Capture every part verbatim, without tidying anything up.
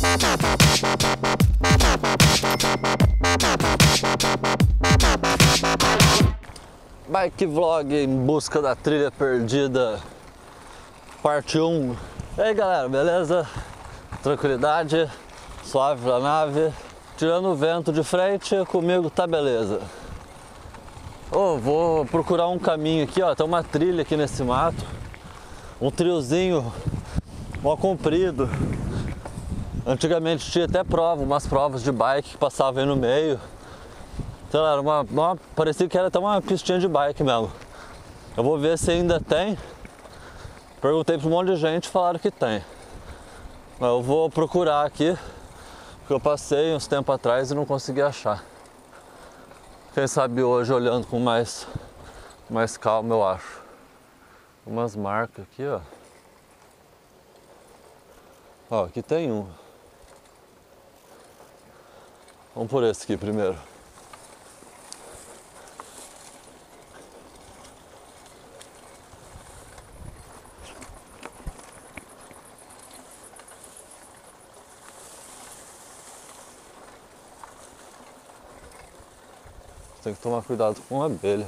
Bike Vlog em busca da trilha perdida, parte um. E aí galera, beleza? Tranquilidade, suave na nave, tirando o vento de frente, comigo tá beleza. Oh, vou procurar um caminho aqui, ó, tem uma trilha aqui nesse mato, um triozinho mó comprido. Antigamente tinha até prova, umas provas de bike que passavam aí no meio. Sei lá, uma, uma, parecia que era até uma pistinha de bike mesmo. Eu vou ver se ainda tem. Perguntei para um monte de gente, falaram que tem. Mas eu vou procurar aqui, porque eu passei uns tempos atrás e não consegui achar. Quem sabe hoje, olhando com mais, mais calma, eu acho. Umas marcas aqui, ó. Ó, aqui tem um. Vamos por esse aqui primeiro. Tem que tomar cuidado com a abelha.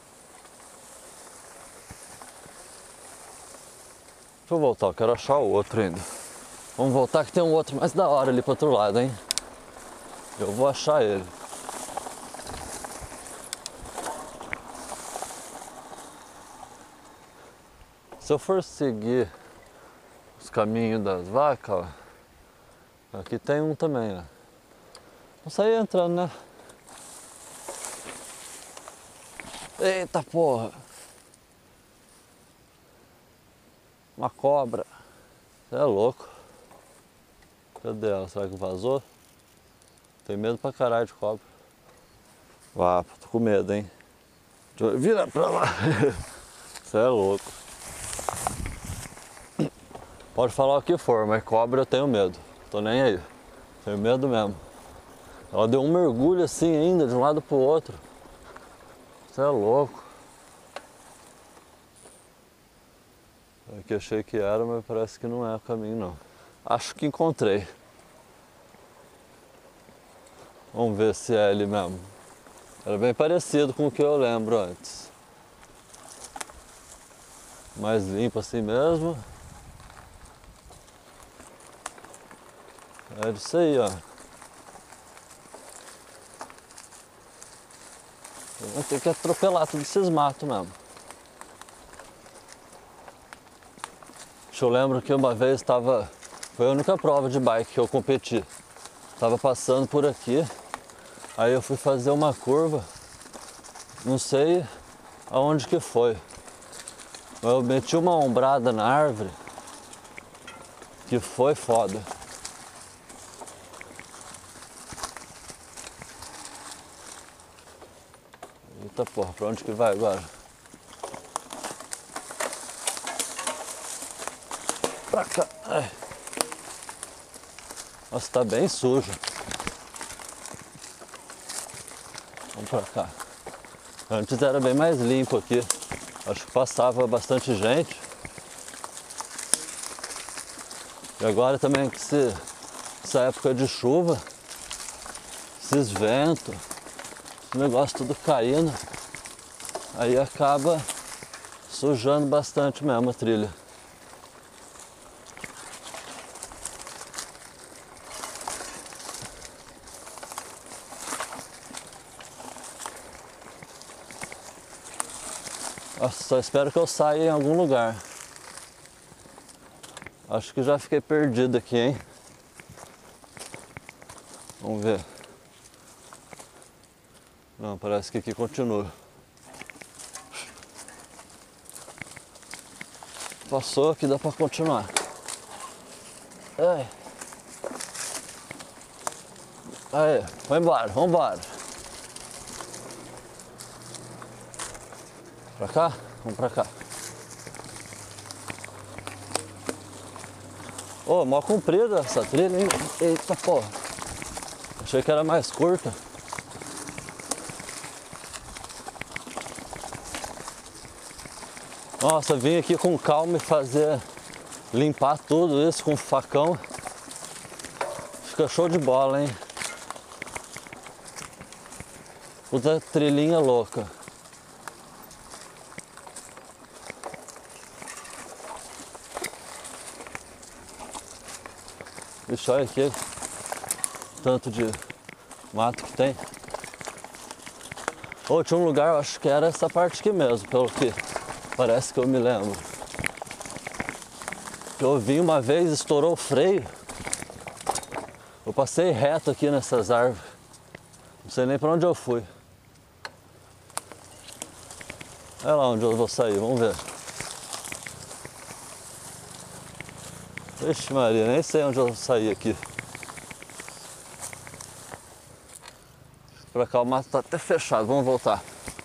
Deixa eu voltar, eu quero achar o outro ainda. Vamos voltar que tem um outro mais da hora ali pro outro lado, hein? Eu vou achar ele. Se eu for seguir os caminhos das vacas, ó, aqui tem um também, ó. Vou sair entrando, né? Eita porra! Uma cobra. Você é louco. Cadê ela? Será que vazou? Tenho medo pra caralho de cobra. Vá, tô com medo, hein? Vira pra lá! Você é louco. Pode falar o que for, mas cobra eu tenho medo. Tô nem aí. Tenho medo mesmo. Ela deu um mergulho assim ainda, de um lado pro outro. Você é louco. É que achei que era, mas parece que não é o caminho não. Acho que encontrei. Vamos ver se é ele mesmo. Era bem parecido com o que eu lembro antes. Mais limpo assim mesmo. É isso aí, ó. Vou ter que atropelar tudo esses matos mesmo. Eu lembro que uma vez estava... Foi a única prova de bike que eu competi. Estava passando por aqui. Aí eu fui fazer uma curva. Não sei aonde que foi. Mas eu meti uma ombrada na árvore. Que foi foda. Eita porra, pra onde que vai agora? Pra cá. Ai. Nossa, tá bem sujo. Vamos pra cá. Antes era bem mais limpo aqui. Acho que passava bastante gente. E agora também que se, essa época de chuva, esses ventos, o negócio tudo caindo, aí acaba sujando bastante mesmo a trilha. Nossa, só espero que eu saia em algum lugar. Acho que já fiquei perdido aqui, hein? Vamos ver. Não, parece que aqui continua. Passou, aqui dá pra continuar. Ai. Aí, vai embora, vamos embora. Pra cá? Vamos pra cá. Ô, oh, mó comprida essa trilha, hein? Eita porra. Achei que era mais curta. Nossa, vim aqui com calma e fazer, limpar tudo isso com facão. Fica show de bola, hein? Puta trilhinha louca. Vixe, olha aqui. Tanto de mato que tem. Ou tinha um lugar, eu acho que era essa parte aqui mesmo, pelo que parece que eu me lembro. Eu vim uma vez, estourou o freio. Eu passei reto aqui nessas árvores. Não sei nem pra onde eu fui. Olha lá onde eu vou sair, vamos ver. Vixe Maria, nem sei onde eu vou sair aqui. Pra cá o mato tá até fechado, vamos voltar.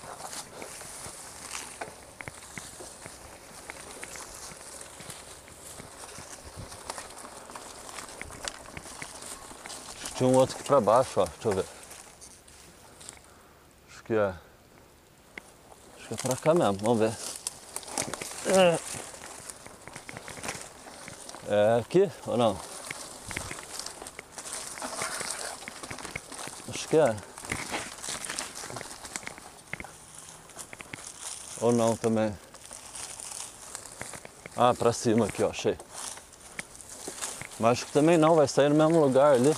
Tinha um outro aqui pra baixo, ó. Deixa eu ver. Acho que é. Acho que é pra cá mesmo, vamos ver. É, é aqui ou não? Acho que é. Ou não também. Ah, pra cima aqui, ó, achei. Mas acho que também não, vai sair no mesmo lugar ali.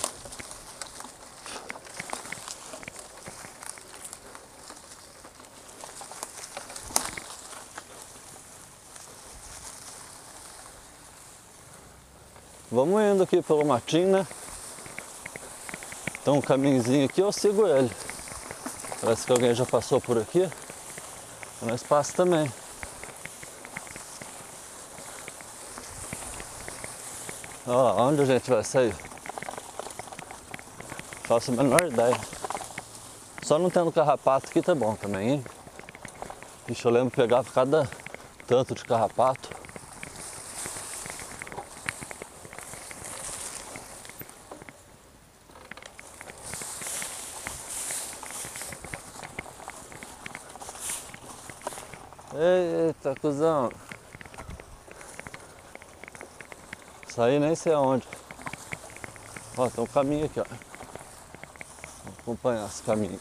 Vamos indo aqui pelo matinho, né? Tem um caminhozinho aqui, eu sigo ele. Parece que alguém já passou por aqui. Nós passa também. Ó, onde a gente vai sair? Faço a menor ideia. Só não tendo carrapato aqui tá bom também, hein? Ixi, eu lembro de pegar cada tanto de carrapato. Eita, cuzão. Saí nem sei aonde. Ó, tem um caminho aqui, ó. Vou acompanhar esse caminho.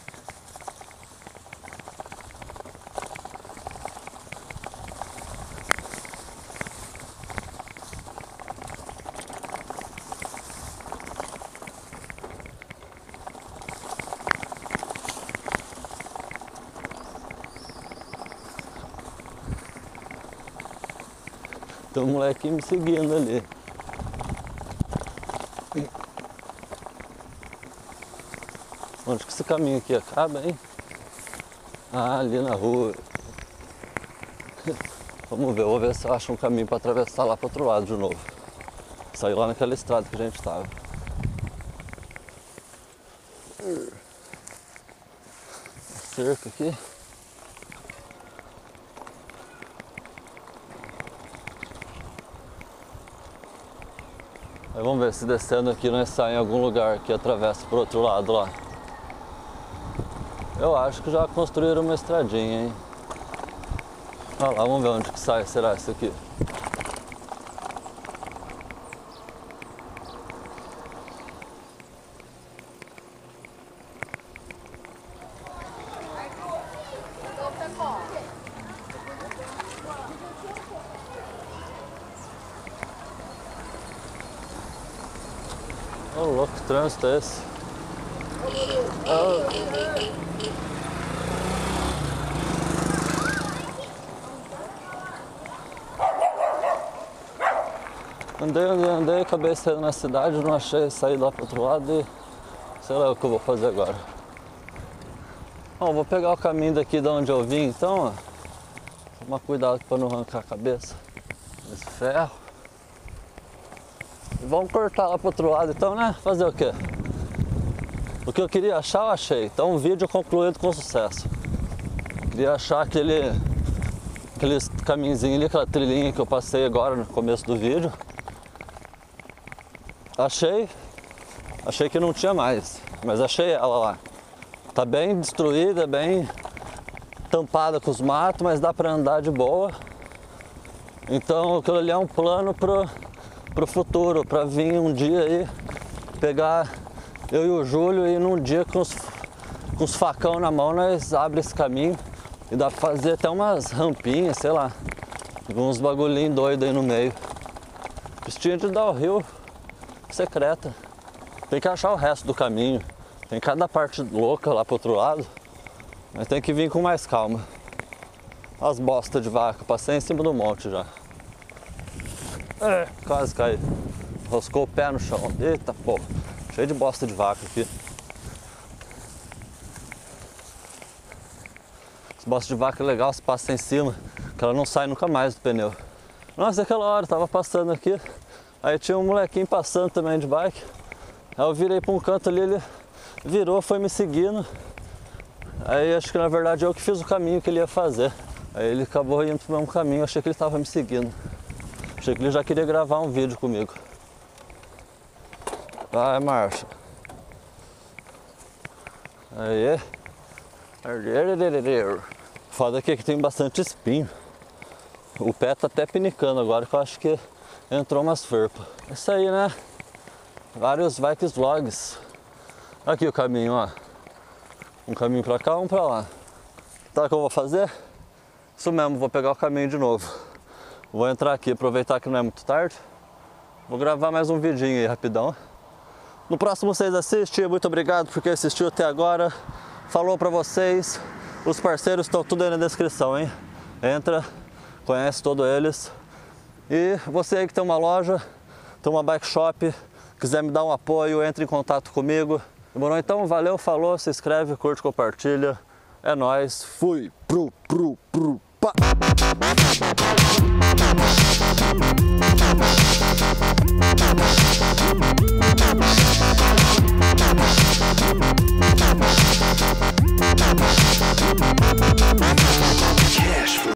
Tem um molequinho me seguindo ali. Onde que esse caminho aqui acaba, hein? Ah, ali na rua. Vamos ver, vou ver se eu acho um caminho para atravessar lá para outro lado de novo. Sair lá naquela estrada que a gente estava. Cerca aqui. Aí vamos ver se descendo aqui nós saímos em algum lugar que atravessa pro outro lado lá. Eu acho que já construíram uma estradinha, hein? Olha lá, vamos ver onde que sai, será isso aqui? Ô, louco, que trânsito é esse? Oh. Andei, andei, andei, acabei saindo na cidade, não achei, saí lá pro outro lado e sei lá o que eu vou fazer agora. Bom, vou pegar o caminho daqui de onde eu vim então, ó. Tomar cuidado para não arrancar a cabeça desse ferro. E vamos cortar lá pro outro lado então, né? Fazer o quê? O que eu queria achar, eu achei. Então o vídeo concluído com sucesso. Queria achar aquele, aquele caminhozinho ali, aquela trilhinha que eu passei agora no começo do vídeo. Achei, achei que não tinha mais, mas achei ela lá. Tá bem destruída, bem tampada com os matos, mas dá pra andar de boa. Então aquilo ali é um plano pro, pro futuro, pra vir um dia aí pegar eu e o Júlio e num dia com os, com os facão na mão nós abrimos esse caminho e dá pra fazer até umas rampinhas, sei lá, uns bagulhinhos doidos aí no meio. Pistinha de downhill secreta. Tem que achar o resto do caminho. Tem cada parte louca lá pro outro lado, mas tem que vir com mais calma. As bostas de vaca, passei em cima do monte já. É, quase caí. Roscou o pé no chão. Eita porra, cheio de bosta de vaca aqui. As bostas de vaca é legal, se passa em cima, que ela não sai nunca mais do pneu. Nossa, aquela hora, eu tava passando aqui, aí tinha um molequinho passando também de bike. Aí eu virei pra um canto ali, ele virou, foi me seguindo. Aí acho que na verdade eu que fiz o caminho que ele ia fazer. Aí ele acabou indo pro mesmo caminho, achei que ele tava me seguindo. Achei que ele já queria gravar um vídeo comigo. Vai, marcha. Aí. Foda aqui que tem bastante espinho. O pé tá até pinicando agora, que eu acho que entrou umas ferpas. É isso aí, né? Vários bikes vlogs. Aqui o caminho, ó. Um caminho pra cá, um pra lá. Sabe o que eu vou fazer? Isso mesmo, vou pegar o caminho de novo. Vou entrar aqui, aproveitar que não é muito tarde. Vou gravar mais um vidinho aí, rapidão. No próximo vocês assistem, muito obrigado por quem assistiu até agora. Falou pra vocês. Os parceiros estão tudo aí na descrição, hein? Entra, conhece todos eles. E você aí que tem uma loja, tem uma bike shop, quiser me dar um apoio, entre em contato comigo. Demorou? Então, valeu, falou, se inscreve, curte, compartilha. É nóis, fui, pru, pru, pru, pá.